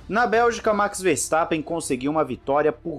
Na Bélgica, Max Verstappen conseguiu uma vitória por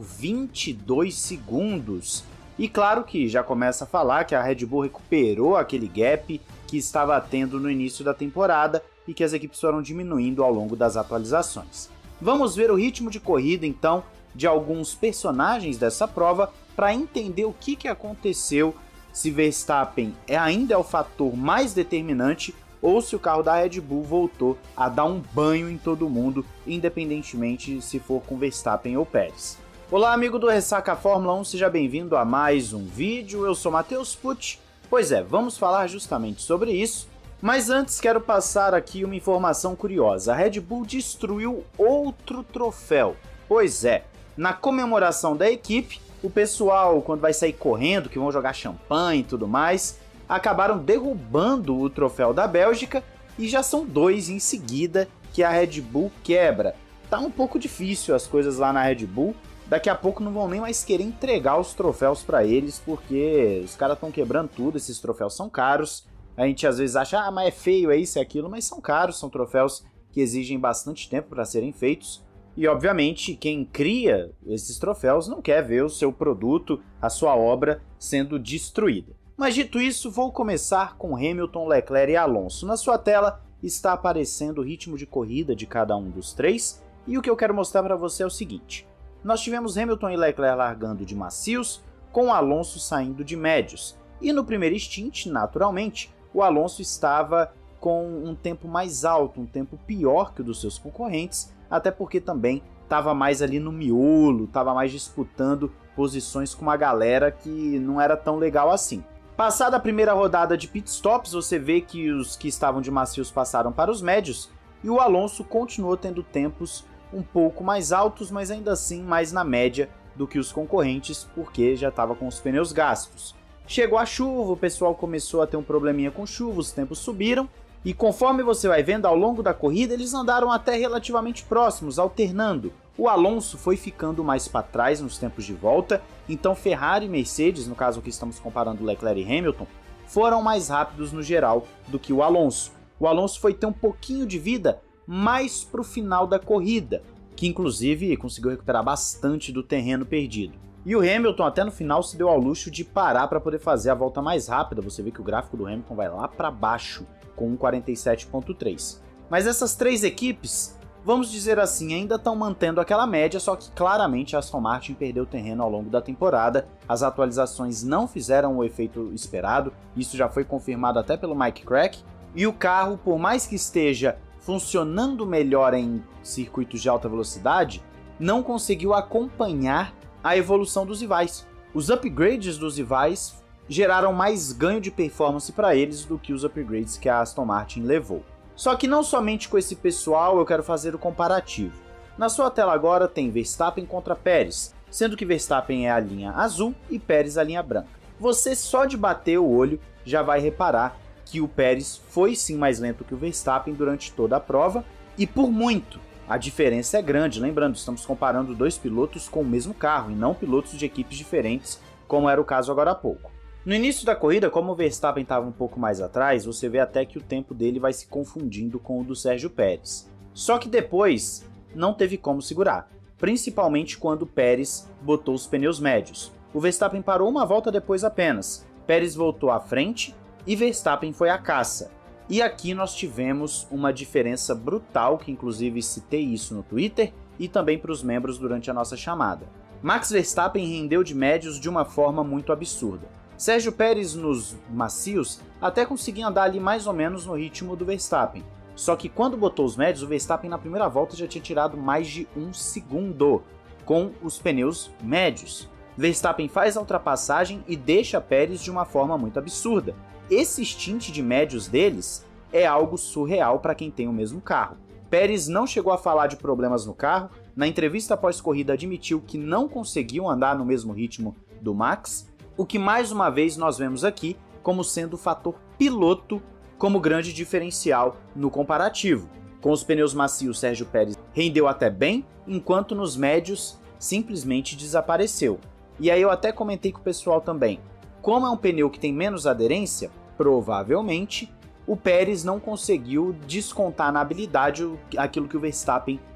22 segundos. E claro que já começa a falar que a Red Bull recuperou aquele gap que estava tendo no início da temporada e que as equipes foram diminuindo ao longo das atualizações. Vamos ver o ritmo de corrida então de alguns personagens dessa prova para entender o que aconteceu, se Verstappen ainda é o fator mais determinante ou se o carro da Red Bull voltou a dar um banho em todo mundo, independentemente se for com Verstappen ou Pérez. Olá amigo do Ressaca Fórmula 1, seja bem-vindo a mais um vídeo, eu sou Matheus Pucci. Pois é, vamos falar justamente sobre isso, mas antes quero passar aqui uma informação curiosa. A Red Bull destruiu outro troféu. Pois é, na comemoração da equipe, o pessoal, quando vai sair correndo, que vão jogar champanhe e tudo mais, acabaram derrubando o troféu da Bélgica e já são dois em seguida que a Red Bull quebra. Tá um pouco difícil as coisas lá na Red Bull, daqui a pouco não vão nem mais querer entregar os troféus para eles, porque os caras estão quebrando tudo, esses troféus são caros. A gente às vezes acha, mas é feio, é isso, é aquilo, mas são caros, são troféus que exigem bastante tempo para serem feitos. E obviamente quem cria esses troféus não quer ver o seu produto, a sua obra sendo destruída. Mas dito isso, vou começar com Hamilton, Leclerc e Alonso. Na sua tela está aparecendo o ritmo de corrida de cada um dos três, e o que eu quero mostrar para você é o seguinte. Nós tivemos Hamilton e Leclerc largando de macios, com Alonso saindo de médios. E no primeiro stint, naturalmente, o Alonso estava com um tempo mais alto, um tempo pior que o dos seus concorrentes, até porque também estava mais ali no miolo, estava mais disputando posições com uma galera que não era tão legal assim. Passada a primeira rodada de pitstops, você vê que os que estavam de macios passaram para os médios e o Alonso continuou tendo tempos um pouco mais altos, mas ainda assim mais na média do que os concorrentes, porque já estava com os pneus gastos. Chegou a chuva, o pessoal começou a ter um probleminha com chuva, os tempos subiram e conforme você vai vendo ao longo da corrida, eles andaram até relativamente próximos, alternando. O Alonso foi ficando mais para trás nos tempos de volta, então Ferrari e Mercedes, no caso que estamos comparando Leclerc e Hamilton, foram mais rápidos no geral do que o Alonso. O Alonso foi ter um pouquinho de vida mais para o final da corrida, que inclusive conseguiu recuperar bastante do terreno perdido. E o Hamilton até no final se deu ao luxo de parar para poder fazer a volta mais rápida, você vê que o gráfico do Hamilton vai lá para baixo, com 1:47.3. Mas essas três equipes, vamos dizer assim, ainda estão mantendo aquela média, só que claramente a Aston Martin perdeu terreno ao longo da temporada, as atualizações não fizeram o efeito esperado, isso já foi confirmado até pelo Mike Crack, e o carro, por mais que esteja funcionando melhor em circuitos de alta velocidade, não conseguiu acompanhar a evolução dos rivais. Os upgrades dos rivais geraram mais ganho de performance para eles do que os upgrades que a Aston Martin levou. Só que não somente com esse pessoal eu quero fazer o comparativo. Na sua tela agora tem Verstappen contra Pérez, sendo que Verstappen é a linha azul e Pérez a linha branca. Você só de bater o olho já vai reparar que o Pérez foi sim mais lento que o Verstappen durante toda a prova e por muito. A diferença é grande, lembrando, estamos comparando dois pilotos com o mesmo carro e não pilotos de equipes diferentes, como era o caso agora há pouco. No início da corrida, como o Verstappen estava um pouco mais atrás, você vê até que o tempo dele vai se confundindo com o do Sérgio Pérez. Só que depois não teve como segurar, principalmente quando o Pérez botou os pneus médios. O Verstappen parou uma volta depois apenas, Pérez voltou à frente e Verstappen foi à caça. E aqui nós tivemos uma diferença brutal, que inclusive citei isso no Twitter e também para os membros durante a nossa chamada. Max Verstappen rendeu de médios de uma forma muito absurda. Sérgio Pérez nos macios até conseguia andar ali mais ou menos no ritmo do Verstappen. Só que quando botou os médios, o Verstappen na primeira volta já tinha tirado mais de 1 segundo com os pneus médios. Verstappen faz a ultrapassagem e deixa Pérez de uma forma muito absurda. Esse stint de médios deles é algo surreal para quem tem o mesmo carro. Pérez não chegou a falar de problemas no carro, na entrevista pós-corrida admitiu que não conseguiu andar no mesmo ritmo do Max, o que mais uma vez nós vemos aqui como sendo o fator piloto como grande diferencial no comparativo. Com os pneus macios, Sérgio Pérez rendeu até bem, enquanto nos médios simplesmente desapareceu. E aí eu até comentei com o pessoal também, como é um pneu que tem menos aderência, provavelmente o Pérez não conseguiu descontar na habilidade aquilo que o Verstappen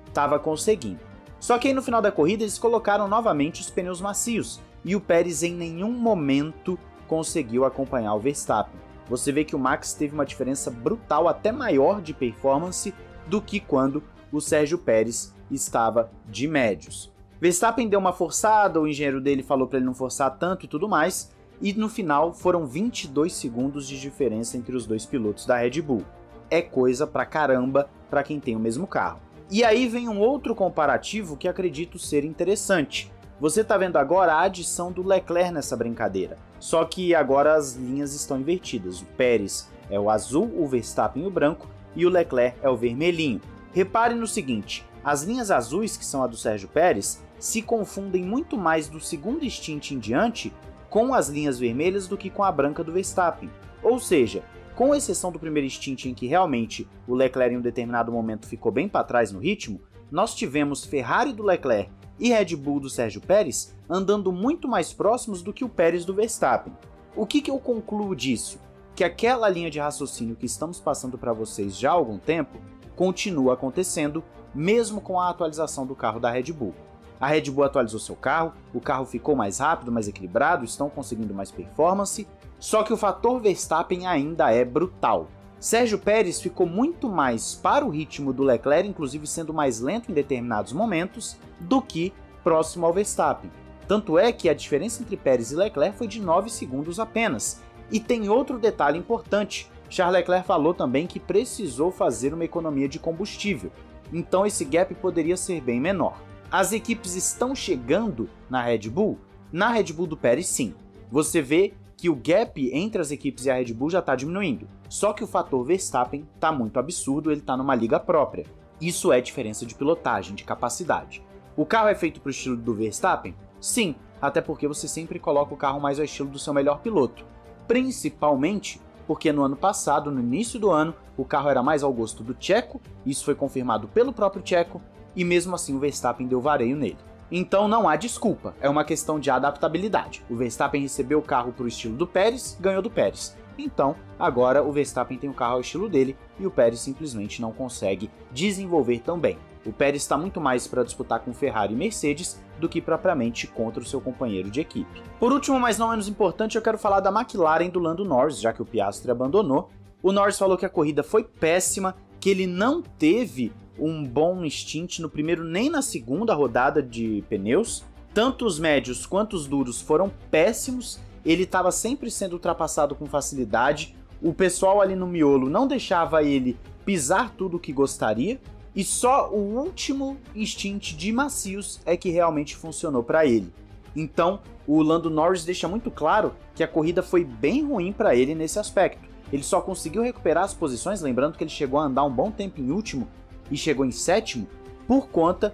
estava conseguindo. Só que aí no final da corrida eles colocaram novamente os pneus macios e o Pérez em nenhum momento conseguiu acompanhar o Verstappen. Você vê que o Max teve uma diferença brutal, até maior de performance do que quando o Sérgio Pérez estava de médios. Verstappen deu uma forçada, o engenheiro dele falou para ele não forçar tanto e tudo mais, e no final foram 22 segundos de diferença entre os dois pilotos da Red Bull. É coisa pra caramba para quem tem o mesmo carro. E aí vem um outro comparativo que acredito ser interessante. Você está vendo agora a adição do Leclerc nessa brincadeira, só que agora as linhas estão invertidas. O Pérez é o azul, o Verstappen o branco e o Leclerc é o vermelhinho. Repare no seguinte, as linhas azuis, que são a do Sérgio Pérez, se confundem muito mais do segundo stint em diante com as linhas vermelhas do que com a branca do Verstappen. Ou seja, com exceção do primeiro stint em que realmente o Leclerc em um determinado momento ficou bem para trás no ritmo, nós tivemos Ferrari do Leclerc e Red Bull do Sérgio Pérez andando muito mais próximos do que o Pérez do Verstappen. O que eu concluo disso? Que aquela linha de raciocínio que estamos passando para vocês já há algum tempo continua acontecendo, mesmo com a atualização do carro da Red Bull. A Red Bull atualizou seu carro, o carro ficou mais rápido, mais equilibrado, estão conseguindo mais performance, só que o fator Verstappen ainda é brutal. Sérgio Pérez ficou muito mais para o ritmo do Leclerc, inclusive sendo mais lento em determinados momentos, do que próximo ao Verstappen. Tanto é que a diferença entre Pérez e Leclerc foi de 9 segundos apenas. E tem outro detalhe importante, Charles Leclerc falou também que precisou fazer uma economia de combustível, então esse gap poderia ser bem menor. As equipes estão chegando na Red Bull? Na Red Bull do Pérez, sim. Você vê que o gap entre as equipes e a Red Bull já está diminuindo. Só que o fator Verstappen está muito absurdo, ele está numa liga própria. Isso é diferença de pilotagem, de capacidade. O carro é feito para o estilo do Verstappen? Sim, até porque você sempre coloca o carro mais ao estilo do seu melhor piloto. Principalmente porque no ano passado, no início do ano, o carro era mais ao gosto do Checo, isso foi confirmado pelo próprio Checo, e mesmo assim o Verstappen deu vareio nele. Então não há desculpa, é uma questão de adaptabilidade. O Verstappen recebeu o carro para o estilo do Pérez, ganhou do Pérez. Então, agora o Verstappen tem o carro ao estilo dele e o Pérez simplesmente não consegue desenvolver tão bem. O Pérez está muito mais para disputar com Ferrari e Mercedes do que propriamente contra o seu companheiro de equipe. Por último, mas não menos importante, eu quero falar da McLaren do Lando Norris, já que o Piastri abandonou. O Norris falou que a corrida foi péssima, que ele não teve um bom stint no primeiro nem na segunda rodada de pneus. Tanto os médios quanto os duros foram péssimos, ele estava sempre sendo ultrapassado com facilidade, o pessoal ali no miolo não deixava ele pisar tudo o que gostaria, e só o último stint de macios é que realmente funcionou para ele. Então, o Lando Norris deixa muito claro que a corrida foi bem ruim para ele nesse aspecto. Ele só conseguiu recuperar as posições, lembrando que ele chegou a andar um bom tempo em último e chegou em sétimo, por conta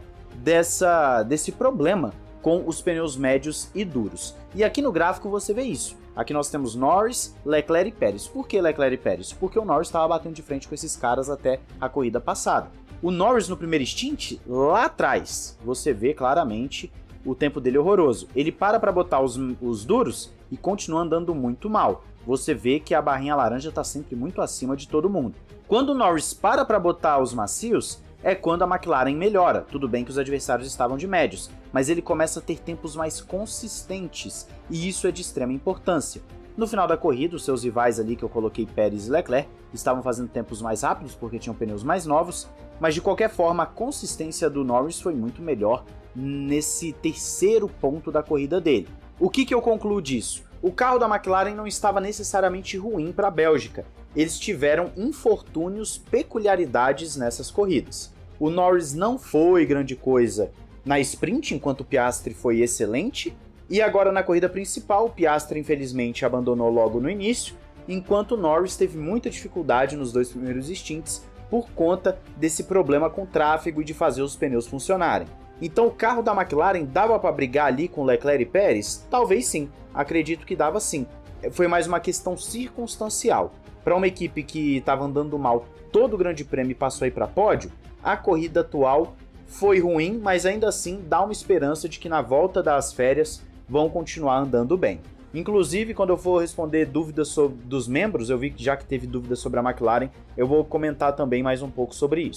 desse problema com os pneus médios e duros. E aqui no gráfico você vê isso. Aqui nós temos Norris, Leclerc e Pérez. Por que Leclerc e Pérez? Porque o Norris estava batendo de frente com esses caras até a corrida passada. O Norris no primeiro stint, lá atrás, você vê claramente o tempo dele horroroso. Ele para botar os duros e continua andando muito mal. Você vê que a barrinha laranja está sempre muito acima de todo mundo. Quando o Norris para botar os macios, é quando a McLaren melhora. Tudo bem que os adversários estavam de médios, mas ele começa a ter tempos mais consistentes, e isso é de extrema importância. No final da corrida, os seus rivais ali que eu coloquei, Pérez e Leclerc, estavam fazendo tempos mais rápidos porque tinham pneus mais novos, mas de qualquer forma a consistência do Norris foi muito melhor nesse terceiro ponto da corrida dele. O que eu concluo disso? O carro da McLaren não estava necessariamente ruim para a Bélgica, eles tiveram infortúnios, peculiaridades nessas corridas. O Norris não foi grande coisa na sprint, enquanto o Piastri foi excelente, e agora na corrida principal, o Piastri infelizmente abandonou logo no início, enquanto o Norris teve muita dificuldade nos dois primeiros stints por conta desse problema com o tráfego e de fazer os pneus funcionarem. Então o carro da McLaren dava para brigar ali com Leclerc e Pérez? Talvez sim, acredito que dava sim. Foi mais uma questão circunstancial. Para uma equipe que estava andando mal todo o grande prêmio e passou aí para pódio, a corrida atual foi ruim, mas ainda assim dá uma esperança de que na volta das férias vão continuar andando bem. Inclusive, quando eu for responder dúvidas dos membros, eu vi que já que teve dúvidas sobre a McLaren, eu vou comentar também mais um pouco sobre isso.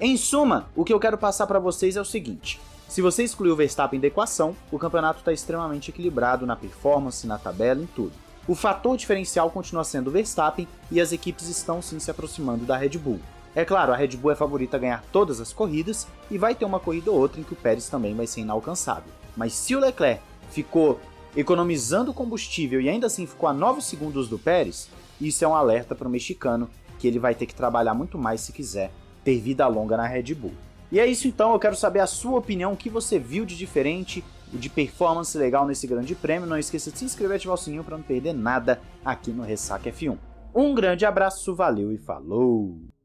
Em suma, o que eu quero passar para vocês é o seguinte: se você excluir o Verstappen da equação, o campeonato está extremamente equilibrado na performance, na tabela, em tudo. O fator diferencial continua sendo o Verstappen e as equipes estão sim se aproximando da Red Bull. É claro, a Red Bull é favorita a ganhar todas as corridas e vai ter uma corrida ou outra em que o Pérez também vai ser inalcançável. Mas se o Leclerc ficou economizando combustível e ainda assim ficou a 9 segundos do Pérez, isso é um alerta para o mexicano que ele vai ter que trabalhar muito mais se quiser ter vida longa na Red Bull. E é isso então, eu quero saber a sua opinião, o que você viu de diferente, de performance legal nesse grande prêmio. Não esqueça de se inscrever e ativar o sininho para não perder nada aqui no Ressaca F1. Um grande abraço, valeu e falou!